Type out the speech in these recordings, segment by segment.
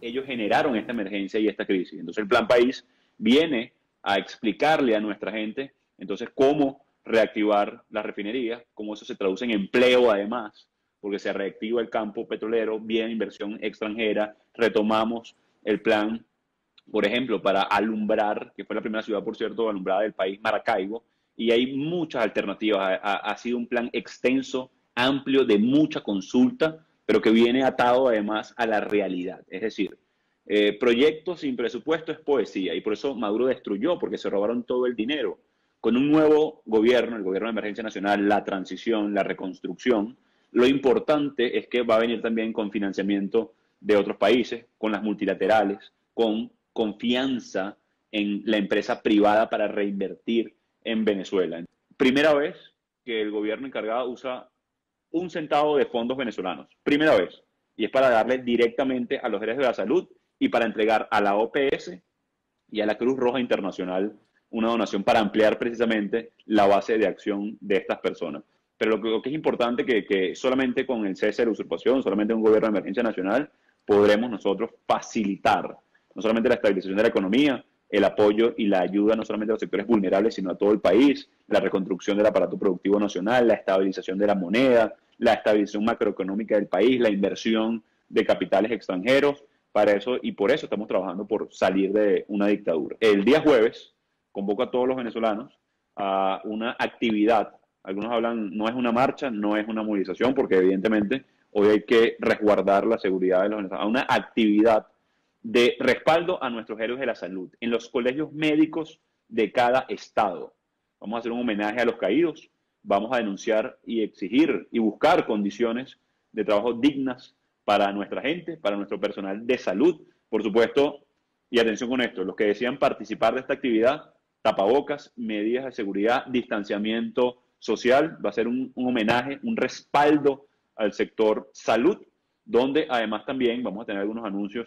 ellos generaron esta emergencia y esta crisis. Entonces el Plan País viene a explicarle a nuestra gente entonces cómo reactivar las refinerías, cómo eso se traduce en empleo además, porque se reactiva el campo petrolero, viene inversión extranjera, retomamos el plan, por ejemplo, para alumbrar, que fue la primera ciudad, por cierto, alumbrada del país, Maracaibo, y hay muchas alternativas. Ha sido un plan extenso, amplio, de mucha consulta, pero que viene atado además a la realidad. Es decir, proyectos sin presupuesto es poesía, y por eso Maduro destruyó, porque se robaron todo el dinero. Con un nuevo gobierno, el gobierno de emergencia nacional, la transición, la reconstrucción, lo importante es que va a venir también con financiamiento de otros países, con las multilaterales, con confianza en la empresa privada para reinvertir en Venezuela. Primera vez que el gobierno encargado usa 1 centavo de fondos venezolanos. Primera vez. Y es para darle directamente a los gerentes de la salud y para entregar a la OPS y a la Cruz Roja Internacional una donación para ampliar precisamente la base de acción de estas personas. Pero lo que es importante que solamente con el cese de la usurpación, solamente un gobierno de emergencia nacional, podremos nosotros facilitar no solamente la estabilización de la economía, el apoyo y la ayuda no solamente a los sectores vulnerables, sino a todo el país, la reconstrucción del aparato productivo nacional, la estabilización de la moneda, la estabilización macroeconómica del país, la inversión de capitales extranjeros, para eso y por eso estamos trabajando por salir de una dictadura. El día jueves convoco a todos los venezolanos a una actividad. Algunos hablan, no es una marcha, no es una movilización, porque evidentemente hoy hay que resguardar la seguridad de los venezolanos, a una actividad de respaldo a nuestros héroes de la salud en los colegios médicos de cada estado. Vamos a hacer un homenaje a los caídos, vamos a denunciar y exigir y buscar condiciones de trabajo dignas para nuestra gente, para nuestro personal de salud, por supuesto, y atención con esto, los que desean participar de esta actividad, tapabocas, medidas de seguridad, distanciamiento social, va a ser un homenaje, un respaldo al sector salud, donde además también vamos a tener algunos anuncios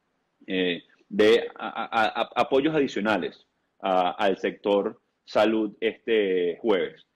de apoyos adicionales al sector salud este jueves.